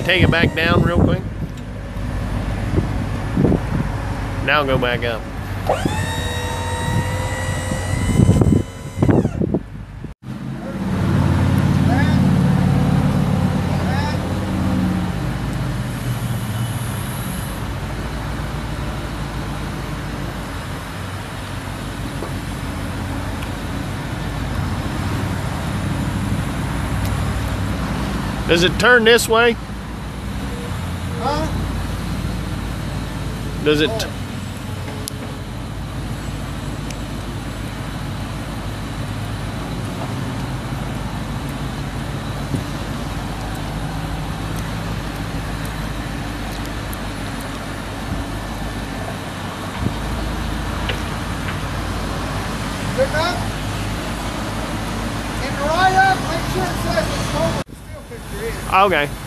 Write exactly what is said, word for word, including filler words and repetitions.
take it back down real quick. Now go back up. Does it turn this way? Huh? Does it? Oh. Pick up. And right up, make sure it says it's over. Still picture is. Okay.